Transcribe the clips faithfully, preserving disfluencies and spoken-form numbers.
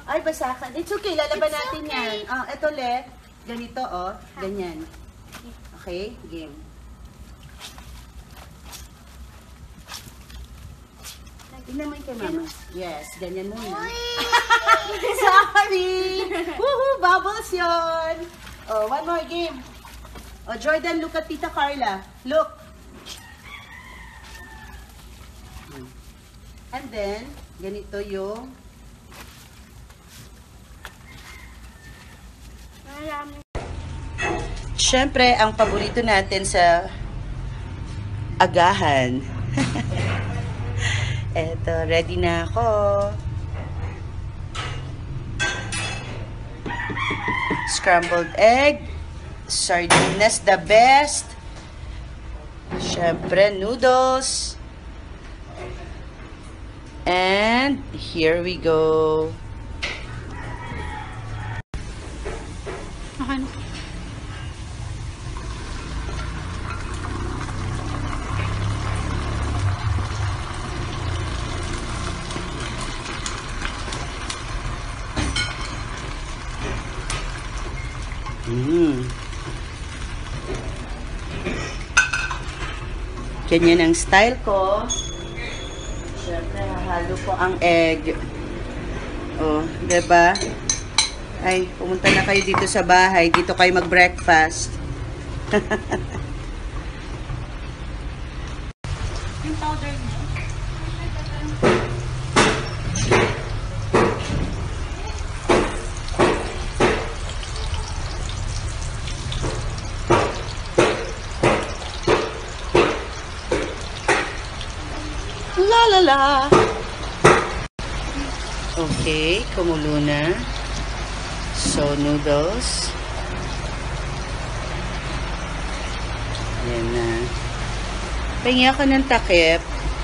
Ay, basakan. It's okay, lalaban natin yan. Ah, eto le. Ganito, oh. Ganyan. Okay, game. Tingnan mo yung kay mama. Yes, ganyan muna. Sorry! Woohoo! Bubbles yun! Oh, one more game. Oh, Jordan, look at Tita Carla. Look. And then, ganito yung siyempre, ang paborito natin sa agahan. Eto, ready na ako. Scrambled egg. Sardinas, the best. Siyempre, noodles. And here we go. Okay. Mm. Ganyan ang style ko. Siyempre, hahalo ko ang egg. Oh, diba? Ay, pumunta na kayo dito sa bahay. Dito kayo mag-breakfast. Yung powder niya. La la la. Okay, kumulo na. So, noodles. Yan na. Pahingi ako ng takip.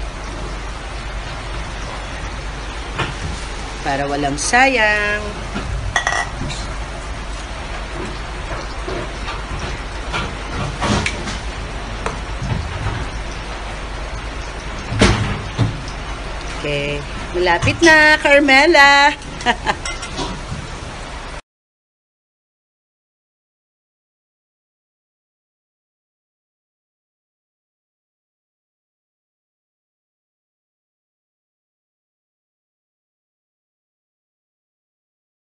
Para walang sayang. Okay. Malapit na, Carmela.